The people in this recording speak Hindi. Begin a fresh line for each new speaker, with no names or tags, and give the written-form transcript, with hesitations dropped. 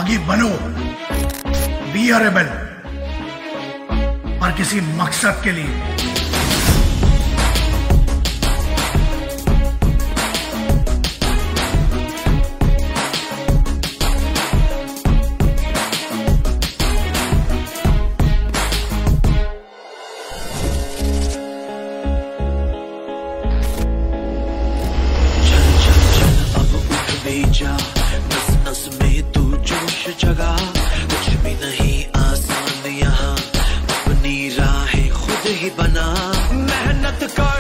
बागी बनो, बी अ रेबल, पर किसी मकसद के लिए।
जा नस नस में तू जोश जगा, कुछ भी नहीं आसान यहाँ, अपनी राहें खुद ही बना, मेहनत कर।